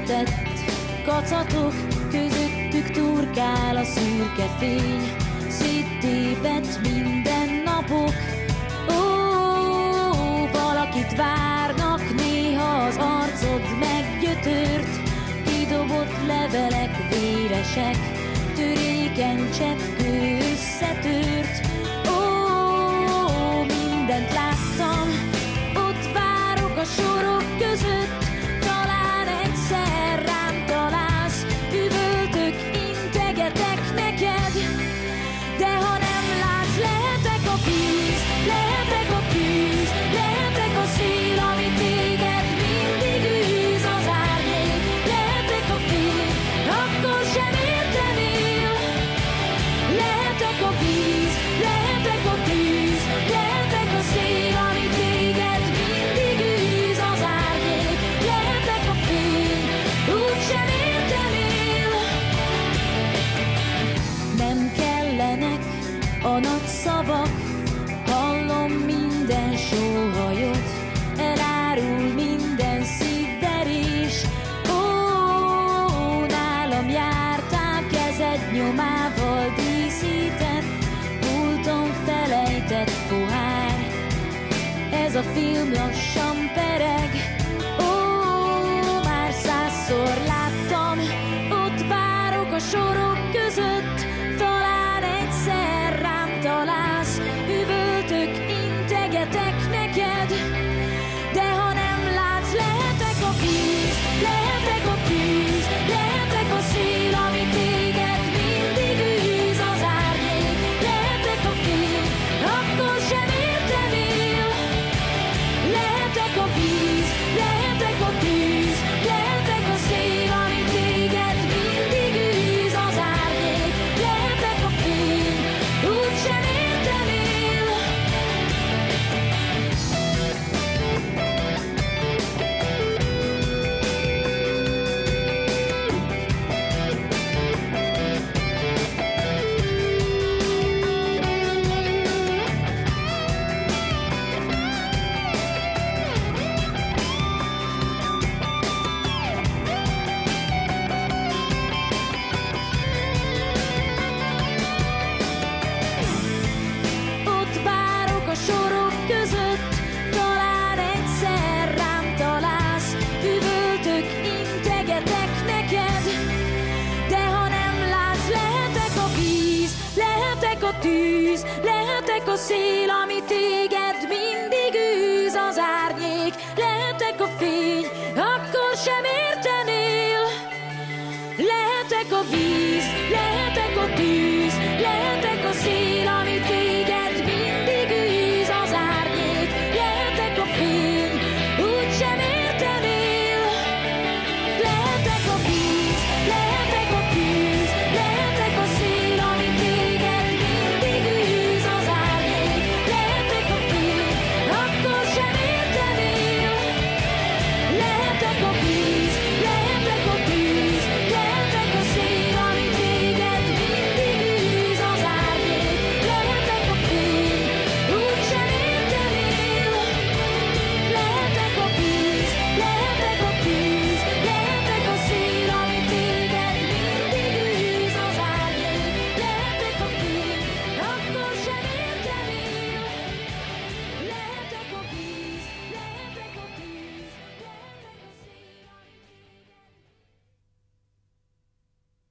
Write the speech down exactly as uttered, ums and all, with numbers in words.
elrejtett kacatok, közöttük turkál a szürke fény, széttépett minden napok. Ó, valakit várnak, néha az arcod meggyötört, kidobott levelek véresek, törékeny cseppkő összetört. Ó, mindent láttam, ott várok a sorok között, talán egyszer rám találsz, üvöltök, integetek neked, de ha nem látsz, lehetek a víz, lehetek a tűz, lehetek a szél, ami téged mindig űz, az árnyék, lehetek a fény, akkor sem értenél. Lehetek a víz, lehetek a tűz, lehetek a szél, ami téged mindig űz, az árnyék, lehetek a fény, úgysem értenél. Nem kellenek a nagy szavak, hallom minden sóhajot, elárul minden szívverés. Ó, nálam jártál kezed nyomával díszített, pulton felejtett pohár, ez a film lassan pereg. Ó, már százszor láttam, ott várok a sorok között, talán egyszer rám találsz, üvöltök, integetek neked, de ha nem látsz, lehetek a víz, lehetek a tűz, lehetek a szél, ami téged mindig űz, az árnyék, lehetek a fény, akkor sem értenél. Lehetek a víz, lehetek a tűz, lehetek a szél, ami téged mindig űz, az árnyék, lehetek a fény, úgysem értenél. Ott várok a sorok között, talán egyszer rám találsz, üvöltök, integetek neked, de ha nem látsz, lehetek a víz, lehetek a tűz, lehetek a szél, ami téged mindig űz, az árnyék, lehetek a fény, akkor sem értenél. Lehetek a víz, lehetek a tűz,